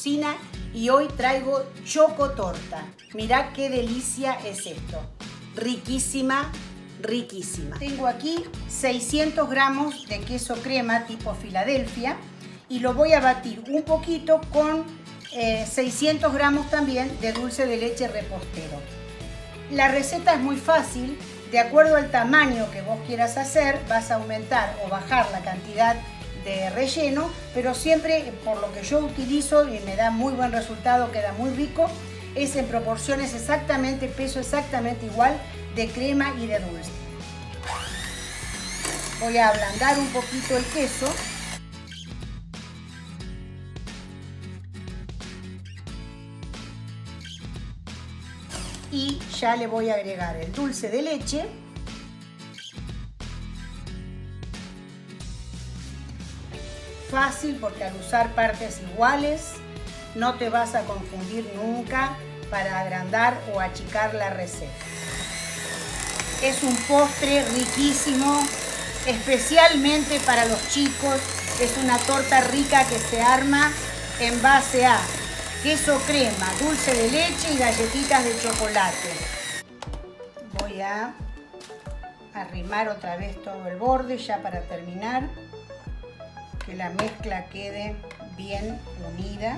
cocina y hoy traigo chocotorta. Mirá qué delicia es esto. Riquísima, riquísima. Tengo aquí 600 gramos de queso crema tipo Filadelfia y lo voy a batir un poquito con 600 gramos también de dulce de leche repostero. La receta es muy fácil. De acuerdo al tamaño que vos quieras hacer, vas a aumentar o bajar la cantidad de relleno, pero siempre, por lo que yo utilizo y me da muy buen resultado, queda muy rico, es en proporciones exactamente, peso exactamente igual de crema y de dulce. Voy a ablandar un poquito el queso. Y ya le voy a agregar el dulce de leche. Fácil, porque al usar partes iguales no te vas a confundir nunca para agrandar o achicar la receta. Es un postre riquísimo, especialmente para los chicos. Es una torta rica que se arma en base a queso crema, dulce de leche y galletitas de chocolate. Voy a arrimar otra vez todo el borde ya para terminar, que la mezcla quede bien unida.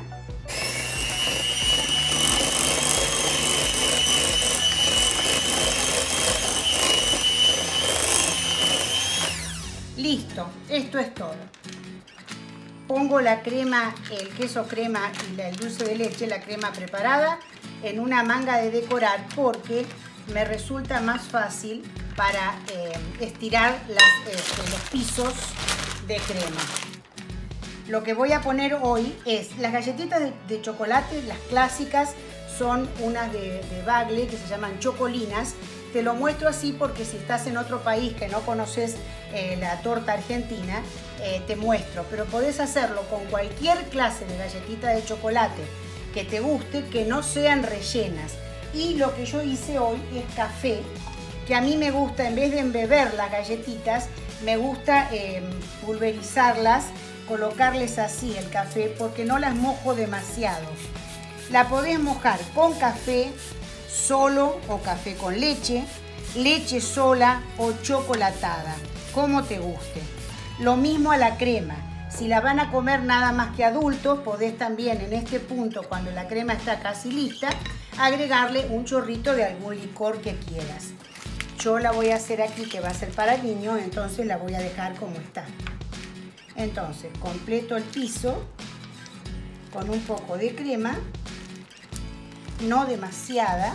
Listo, esto es todo. Pongo la crema, el queso crema y el dulce de leche, la crema preparada, en una manga de decorar porque me resulta más fácil para estirar los pisos de crema. Lo que voy a poner hoy es las galletitas de chocolate, las clásicas, son unas de Bagley que se llaman chocolinas. Te lo muestro así porque si estás en otro país que no conoces la torta argentina, te muestro. Pero podés hacerlo con cualquier clase de galletita de chocolate que te guste, que no sean rellenas. Y lo que yo hice hoy es café, que a mí me gusta, en vez de embeber las galletitas, me gusta pulverizarlas, colocarles así el café, porque no las mojo demasiado. La podés mojar con café solo o café con leche, leche sola o chocolatada, como te guste. Lo mismo a la crema. Si la van a comer nada más que adultos, podés también en este punto, cuando la crema está casi lista, agregarle un chorrito de algún licor que quieras. Yo la voy a hacer aquí, que va a ser para niños, entonces la voy a dejar como está. Entonces, completo el piso con un poco de crema, no demasiada.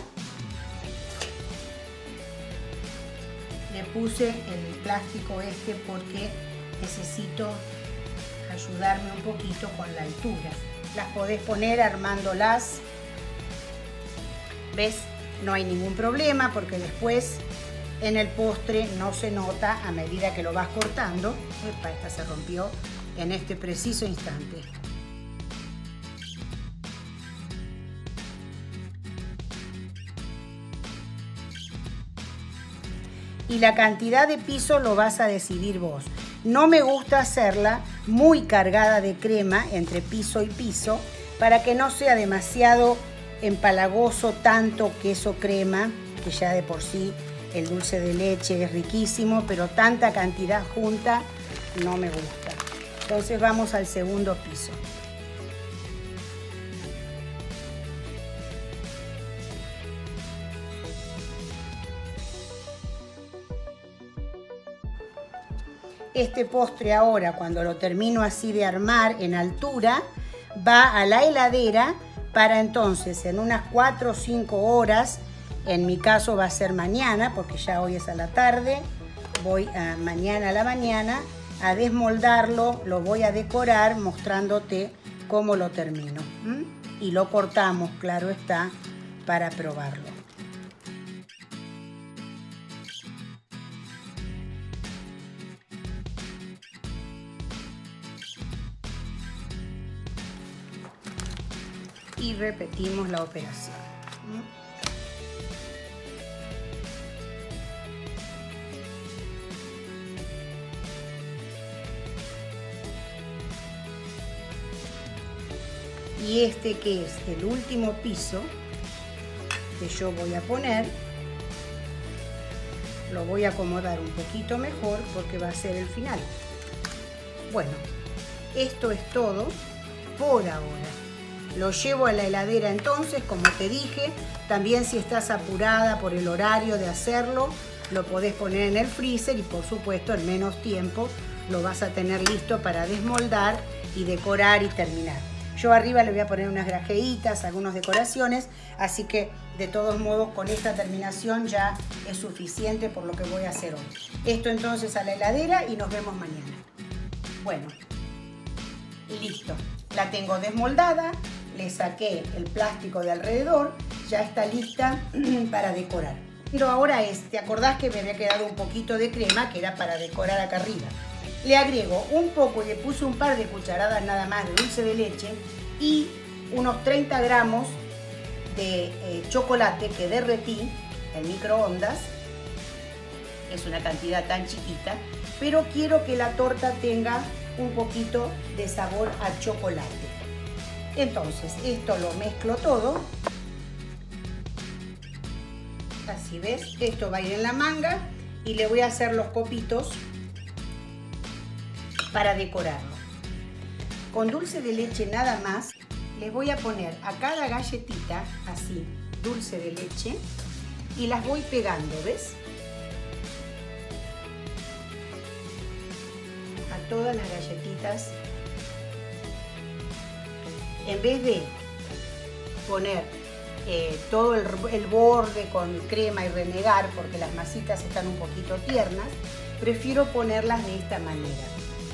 Le puse el plástico este porque necesito ayudarme un poquito con la altura. Las podés poner armándolas. ¿Ves? No hay ningún problema porque después en el postre no se nota a medida que lo vas cortando. Epa, esta se rompió en este preciso instante. Y la cantidad de piso lo vas a decidir vos. No me gusta hacerla muy cargada de crema entre piso y piso para que no sea demasiado empalagoso tanto queso crema, que ya de por sí el dulce de leche es riquísimo, pero tanta cantidad junta no me gusta. Entonces vamos al segundo piso. Este postre ahora, cuando lo termino así de armar en altura, va a la heladera para entonces en unas 4 o 5 horas, en mi caso va a ser mañana, porque ya hoy es a la tarde, voy a mañana a la mañana a desmoldarlo, lo voy a decorar mostrándote cómo lo termino. Y lo cortamos, claro está, para probarlo. Y repetimos la operación. Y este que es el último piso que yo voy a poner, lo voy a acomodar un poquito mejor porque va a ser el final. Bueno, esto es todo por ahora. Lo llevo a la heladera entonces, como te dije. También si estás apurada por el horario de hacerlo, lo podés poner en el freezer y por supuesto en menos tiempo lo vas a tener listo para desmoldar y decorar y terminar. Yo arriba le voy a poner unas grajeitas, algunas decoraciones, así que de todos modos con esta terminación ya es suficiente por lo que voy a hacer hoy. Esto entonces a la heladera y nos vemos mañana. Bueno, listo. La tengo desmoldada, le saqué el plástico de alrededor, ya está lista para decorar. Pero ahora ¿te acordás que me había quedado un poquito de crema que era para decorar acá arriba? Le agrego un poco, le puse un par de cucharadas nada más de dulce de leche y unos 30 gramos de chocolate que derretí en microondas. Es una cantidad tan chiquita, pero quiero que la torta tenga un poquito de sabor a chocolate. Entonces esto lo mezclo todo. Así ves, esto va a ir en la manga y le voy a hacer los copitos para decorarlo. Con dulce de leche nada más, les voy a poner a cada galletita así dulce de leche y las voy pegando, ¿ves? A todas las galletitas. En vez de poner todo el borde con crema y renegar porque las masitas están un poquito tiernas, prefiero ponerlas de esta manera.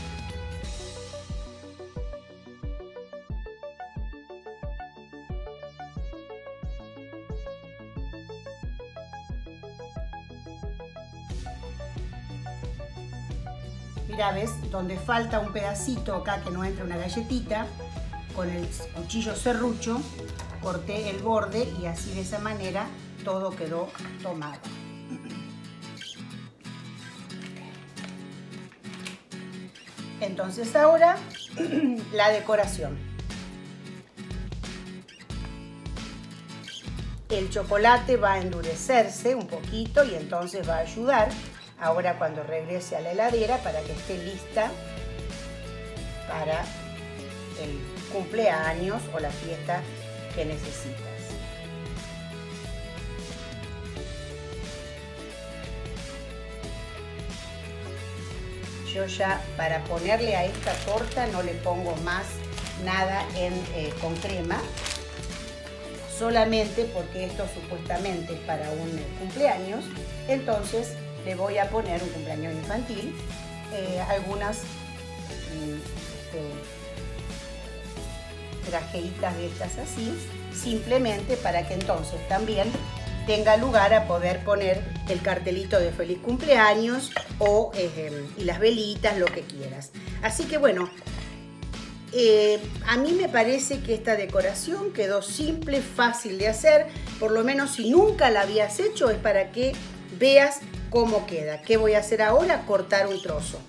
Mira, ¿ves? Donde falta un pedacito acá que no entra una galletita, con el cuchillo serrucho corté el borde y así de esa manera todo quedó tomado. Entonces ahora la decoración. El chocolate va a endurecerse un poquito y entonces va a ayudar ahora cuando regrese a la heladera para que esté lista para el cumpleaños o la fiesta que necesitas. Yo ya para ponerle a esta torta no le pongo más nada con crema, solamente porque esto supuestamente es para un cumpleaños, entonces le voy a poner un cumpleaños infantil, algunas grajeitas de estas así, simplemente para que entonces también tenga lugar a poder poner el cartelito de feliz cumpleaños o y las velitas, lo que quieras. Así que bueno, a mí me parece que esta decoración quedó simple, fácil de hacer, por lo menos si nunca la habías hecho es para que veas cómo queda. ¿Qué voy a hacer ahora? Cortar un trozo.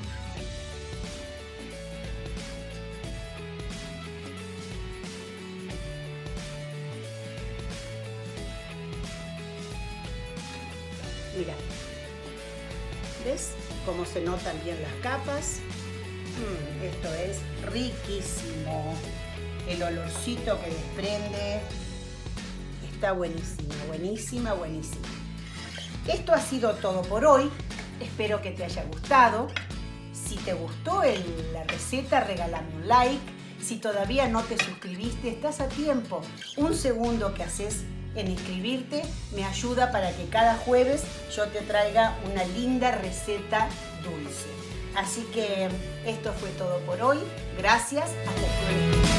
Mira, ¿ves cómo se notan bien las capas? Esto es riquísimo. El olorcito que desprende está buenísimo, buenísima, buenísima. Esto ha sido todo por hoy. Espero que te haya gustado. Si te gustó la receta, regálame un like. Si todavía no te suscribiste, estás a tiempo. Un segundo que haces en inscribirte me ayuda para que cada jueves yo te traiga una linda receta dulce. Así que esto fue todo por hoy. Gracias. Hasta el próximo.